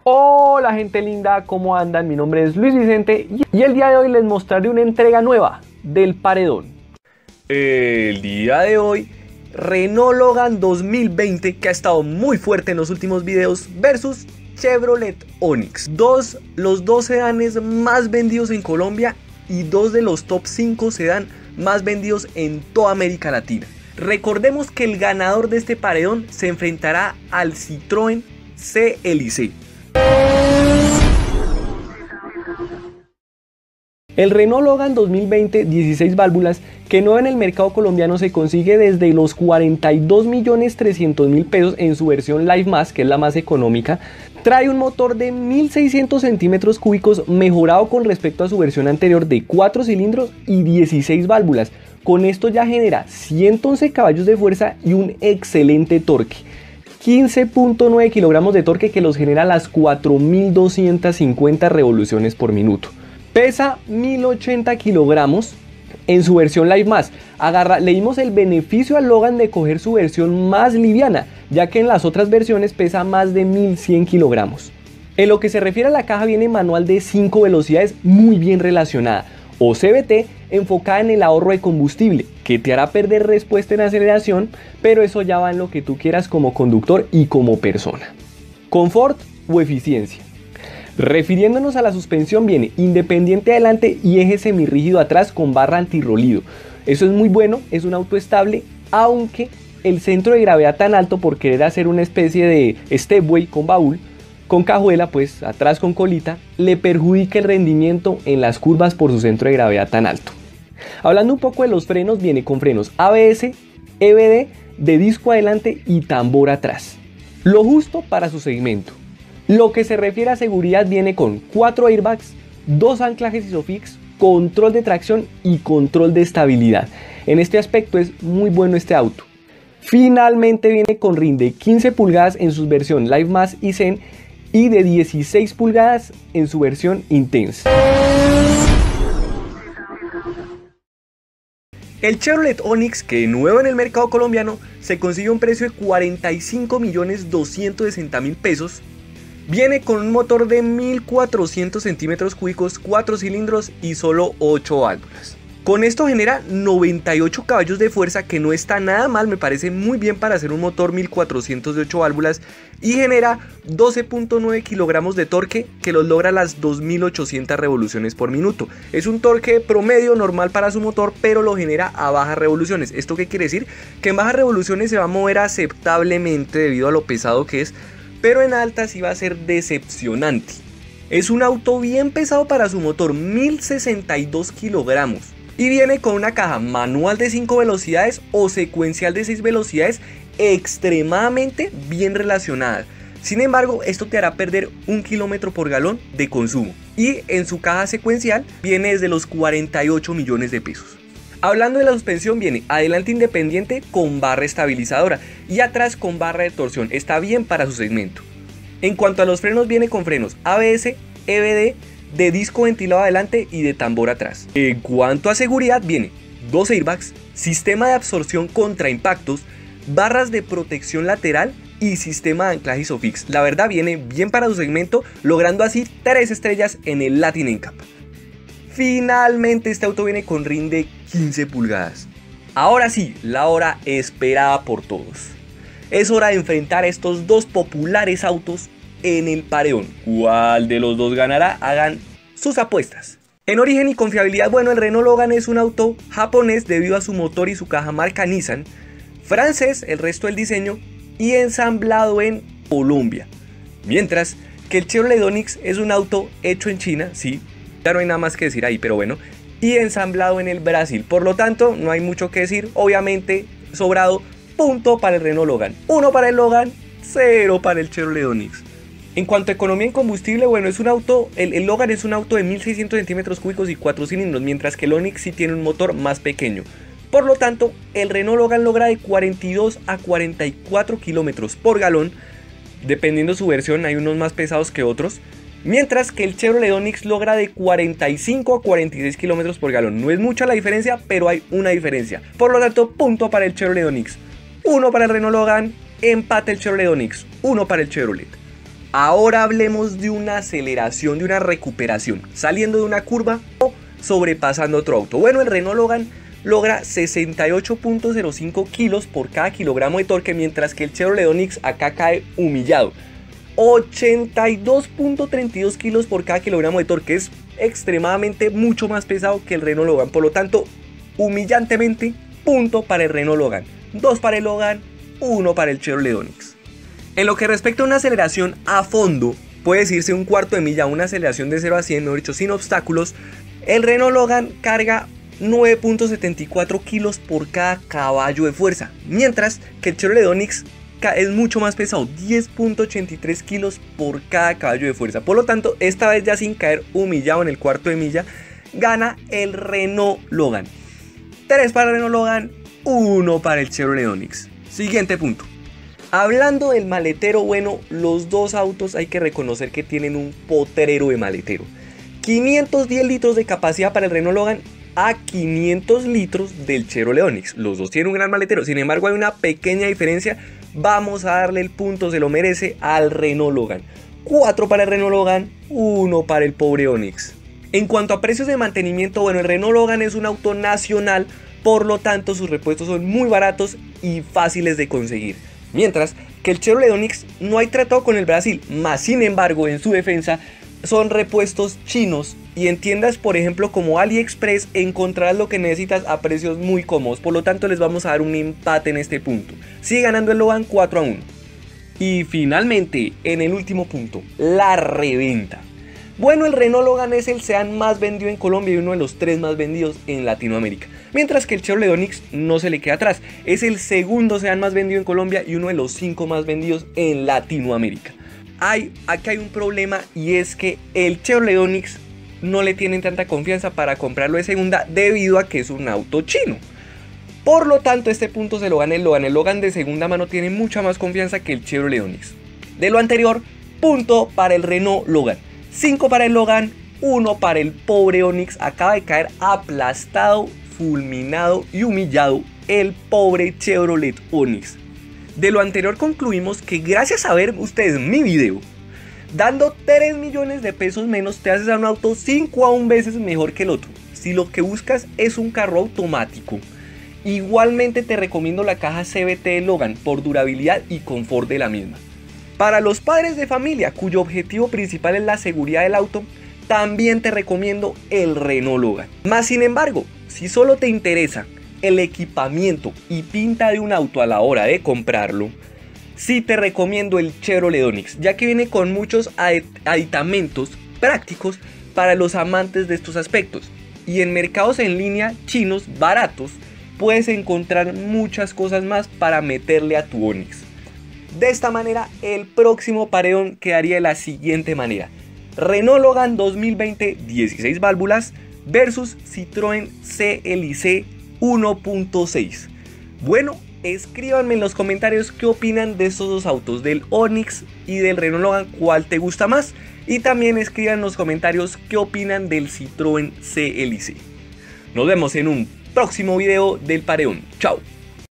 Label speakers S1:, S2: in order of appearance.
S1: Hola gente linda, ¿cómo andan? Mi nombre es Luis Vicente y el día de hoy les mostraré una entrega nueva del Paredón. El día de hoy, Renault Logan 2020, que ha estado muy fuerte en los últimos videos, versus Chevrolet Onix. Los dos sedanes más vendidos en Colombia y dos de los top 5 sedán más vendidos en toda América Latina. Recordemos que el ganador de este paredón se enfrentará al Citroën CLC. El Renault Logan 2020 16 válvulas, que no en el mercado colombiano se consigue desde los 42.300.000 pesos en su versión Live Más, que es la más económica, trae un motor de 1.600 centímetros cúbicos mejorado con respecto a su versión anterior de 4 cilindros y 16 válvulas. Con esto ya genera 111 caballos de fuerza y un excelente torque. 15.9 kilogramos de torque que los genera a las 4.250 revoluciones por minuto. Pesa 1.080 kilogramos en su versión Live Más. Le dimos el beneficio al Logan de coger su versión más liviana, ya que en las otras versiones pesa más de 1.100 kilogramos. En lo que se refiere a la caja, viene manual de 5 velocidades muy bien relacionada, o CVT, enfocada en el ahorro de combustible, que te hará perder respuesta en aceleración, pero eso ya va en lo que tú quieras como conductor y como persona. Confort o eficiencia. Refiriéndonos a la suspensión, viene independiente adelante y eje semirrígido atrás con barra antirrolido. Eso es muy bueno, es un auto estable, aunque el centro de gravedad tan alto, por querer hacer una especie de stepway con baúl, con cajuela, pues atrás con colita, le perjudica el rendimiento en las curvas por su centro de gravedad tan alto. Hablando un poco de los frenos, viene con frenos ABS, EBD, de disco adelante y tambor atrás. Lo justo para su segmento. Lo que se refiere a seguridad, viene con 4 airbags, 2 anclajes ISOFIX, control de tracción y control de estabilidad. En este aspecto es muy bueno este auto. Finalmente viene con rin de 15 pulgadas en su versión Live Más y Zen y de 16 pulgadas en su versión Intense. El Chevrolet Onix, que nuevo en el mercado colombiano, se consigue a un precio de 45.260.000 pesos. Viene con un motor de 1.400 centímetros cúbicos, 4 cilindros y solo 8 válvulas. Con esto genera 98 caballos de fuerza, que no está nada mal, me parece muy bien para hacer un motor 1.400 de 8 válvulas, y genera 12.9 kilogramos de torque, que los logra a las 2.800 revoluciones por minuto. Es un torque promedio normal para su motor, pero lo genera a bajas revoluciones. ¿Esto qué quiere decir? Que en bajas revoluciones se va a mover aceptablemente debido a lo pesado que es, pero en altas sí va a ser decepcionante. Es un auto bien pesado para su motor, 1.062 kilogramos. Y viene con una caja manual de 5 velocidades o secuencial de 6 velocidades extremadamente bien relacionadas. Sin embargo, esto te hará perder 1 kilómetro por galón de consumo. Y en su caja secuencial viene desde los 48 millones de pesos. Hablando de la suspensión, viene adelante independiente con barra estabilizadora y atrás con barra de torsión. Está bien para su segmento. En cuanto a los frenos, viene con frenos ABS, EBD, de disco ventilado adelante y de tambor atrás. En cuanto a seguridad, viene 2 airbags, sistema de absorción contra impactos, barras de protección lateral y sistema de anclaje ISOFIX. La verdad, viene bien para su segmento, logrando así 3 estrellas en el Latin NCAP. Finalmente, este auto viene con rin de 15 pulgadas. Ahora sí, la hora esperada por todos. Es hora de enfrentar a estos dos populares autos en el paredón. ¿Cuál de los dos ganará? Hagan sus apuestas. En origen y confiabilidad, bueno, el Renault Logan es un auto japonés debido a su motor y su caja marca Nissan, francés el resto del diseño y ensamblado en Colombia. Mientras que el Chevrolet Onix es un auto hecho en China, sí, ya no hay nada más que decir ahí, pero bueno, y ensamblado en el Brasil. Por lo tanto, no hay mucho que decir, obviamente sobrado, punto para el Renault Logan, 1 para el Logan, 0 para el Chevrolet Onix. En cuanto a economía en combustible, bueno, es un auto, el Logan es un auto de 1.600 centímetros cúbicos y 4 cilindros, mientras que el Onix sí tiene un motor más pequeño. Por lo tanto, el Renault Logan logra de 42 a 44 kilómetros por galón, dependiendo su versión, hay unos más pesados que otros, mientras que el Chevrolet Onix logra de 45 a 46 kilómetros por galón. No es mucha la diferencia, pero hay una diferencia. Por lo tanto, punto para el Chevrolet Onix, 1 para el Renault Logan, empate el Chevrolet Onix, 1 para el Chevrolet. Ahora hablemos de una aceleración, de una recuperación, saliendo de una curva o sobrepasando otro auto. Bueno, el Renault Logan logra 68.05 kilos por cada kilogramo de torque, mientras que el Chevrolet Onix acá cae humillado. 82.32 kilos por cada kilogramo de torque, es extremadamente mucho más pesado que el Renault Logan. Por lo tanto, humillantemente, punto para el Renault Logan, 2 para el Logan, 1 para el Chevrolet Onix. En lo que respecta a una aceleración a fondo, puede decirse un cuarto de milla, una aceleración de 0 a 100, mejor dicho, sin obstáculos, el Renault Logan carga 9.74 kilos por cada caballo de fuerza, mientras que el Chevrolet Onix es mucho más pesado, 10.83 kilos por cada caballo de fuerza. Por lo tanto, esta vez ya sin caer humillado en el cuarto de milla, gana el Renault Logan. 3 para el Renault Logan, 1 para el Chevrolet Onix. Siguiente punto. Hablando del maletero, bueno, los dos autos hay que reconocer que tienen un potrero de maletero. 510 litros de capacidad para el Renault Logan a 500 litros del Chevrolet Onix. Los dos tienen un gran maletero, sin embargo hay una pequeña diferencia. Vamos a darle el punto, se lo merece, al Renault Logan. 4 para el Renault Logan, 1 para el pobre Onix. En cuanto a precios de mantenimiento, bueno, el Renault Logan es un auto nacional, por lo tanto sus repuestos son muy baratos y fáciles de conseguir. Mientras que el Chevrolet Onix no hay tratado con el Brasil, más sin embargo en su defensa son repuestos chinos y en tiendas por ejemplo como AliExpress encontrarás lo que necesitas a precios muy cómodos. Por lo tanto les vamos a dar un empate en este punto. Sigue ganando el Logan 4-1. Y finalmente en el último punto, la reventa. Bueno, el Renault Logan es el sedán más vendido en Colombia y uno de los 3 más vendidos en Latinoamérica. Mientras que el Chevrolet Onix no se le queda atrás. Es el segundo sedán más vendido en Colombia y uno de los 5 más vendidos en Latinoamérica. Aquí hay un problema y es que el Chevrolet Onix no le tienen tanta confianza para comprarlo de segunda debido a que es un auto chino. Por lo tanto, este punto se lo gana el Logan. El Logan de segunda mano tiene mucha más confianza que el Chevrolet Onix. De lo anterior, punto para el Renault Logan. 5 para el Logan, 1 para el pobre Onix. Acaba de caer aplastado, fulminado y humillado el pobre Chevrolet Onix. De lo anterior concluimos que gracias a ver ustedes mi video, dando 3 millones de pesos menos te haces a un auto 5 a 1 veces mejor que el otro. Si lo que buscas es un carro automático, igualmente te recomiendo la caja CVT de Logan por durabilidad y confort de la misma. Para los padres de familia cuyo objetivo principal es la seguridad del auto, también te recomiendo el Renault Logan. Más sin embargo, si solo te interesa el equipamiento y pinta de un auto a la hora de comprarlo, sí te recomiendo el Chevrolet Onix, ya que viene con muchos aditamentos prácticos para los amantes de estos aspectos. Y en mercados en línea chinos baratos puedes encontrar muchas cosas más para meterle a tu Onix. De esta manera, el próximo paredón quedaría de la siguiente manera: Renault Logan 2020 16 válvulas versus Citroën CLC 1.6. Bueno, escríbanme en los comentarios qué opinan de estos dos autos, del Onix y del Renault Logan, cuál te gusta más. Y también escriban en los comentarios qué opinan del Citroën CLC. Nos vemos en un próximo video del paredón. Chao.